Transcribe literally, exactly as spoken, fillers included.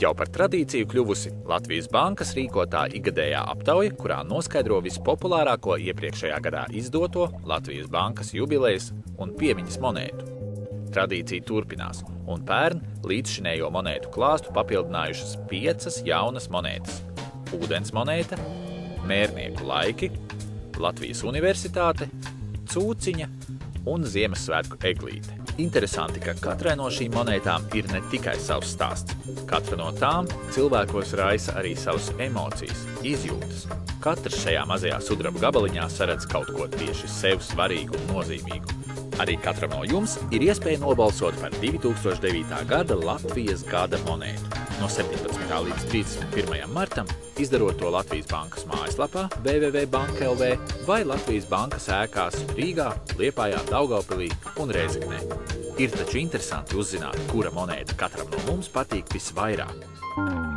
Jau par tradīciju kļuvusi Latvijas Bankas rīkotā ikgadējā aptauja, kurā noskaidro vispopulārāko iepriekšējā gadā izdoto Latvijas Bankas jubilejas un piemiņas monētu. Tradīcija turpinās, un pērn līdzšinējo monētu klāstu papildinājušas piecas jaunas monētas – ūdens monēta, mērnieku laiki, Latvijas universitāte, cūciņa un Ziemassvētku eglīte. Interesanti, ka katrai no šīm monētām ir ne tikai savs stāsts. Katra no tām cilvēkos raisa arī savas emocijas, izjūtas. Katrs šajā mazajā sudraba gabaliņā saredz kaut ko tieši sev svarīgu un nozīmīgu. Arī katram no jums ir iespēja nobalsot par divi tūkstoši devītā gada Latvijas gada monētu. No septiņpadsmitā līdz trīsdesmit pirmajam martam, izdarot to Latvijas Bankas mājaslapā w w w punkt banka punkt l v vai Latvijas Bankas ēkās Rīgā, Liepājā, Daugavpilī un Rēzeknē. Ir taču interesanti uzzināt, kura monēta katram no mums patīk visvairāk.